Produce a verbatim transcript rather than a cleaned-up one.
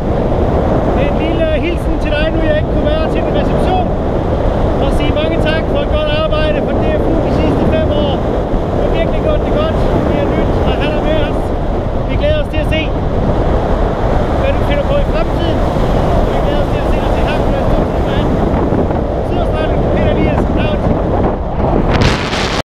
En lille hilsen til dig, nu jeg ikke kunne være til en reception. Og sige mange tak for et godt arbejde for D F U de sidste fem år. Du har virkelig gjort det godt. Det er nyt at have dig med os. Vi glæder os til at se, hvad du finder på i fremtiden.